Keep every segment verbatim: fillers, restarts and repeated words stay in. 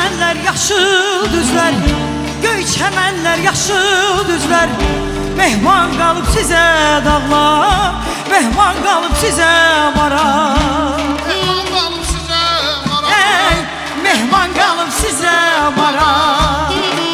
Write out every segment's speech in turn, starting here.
çəmənlər, yaşıl düzlər, göy çəmənlər, yaşıl düzlər. Mehman qalıb sizə dağlar, mehman qalıb sizə maral. Mehman qalıb sizə maral. Ey, mehman qalıb sizə maral.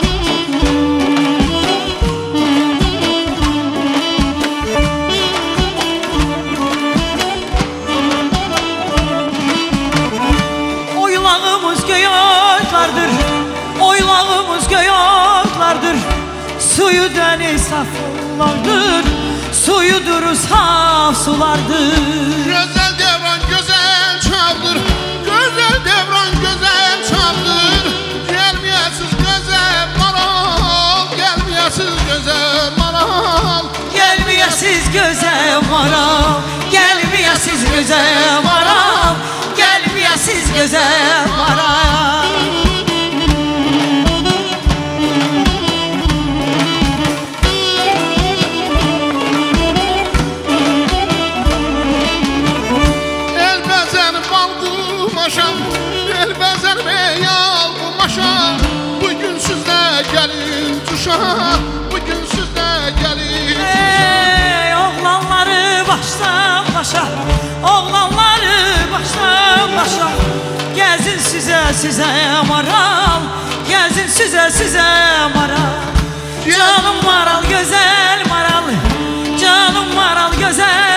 Oylağımız göy otlardır, oylağımız göy otlardır. Suyu deniz saf sulardır, suyudur saf sulardır. Gözəl devran gözəl çaldır, gözəl devran gözəl çaldır. Gəlməyəsiz gözəl maral, gəlməyəsiz gözəl maral. Gəlməyəsiz gözəl maral, gəlməyəsiz gözəl maral, gəlməyəsiz gözəl maral. Elbəzər meyal bu maşa, bugün sizdə gəlin cuşa, bugün sizdə gəlin cuşa. Ey, oğlanları başdan başa, oğlanları başdan başa. Gəzin sizə, sizə maral, gəzin sizə, sizə maral. Canım maral, gözəl maral, canım maral, gözəl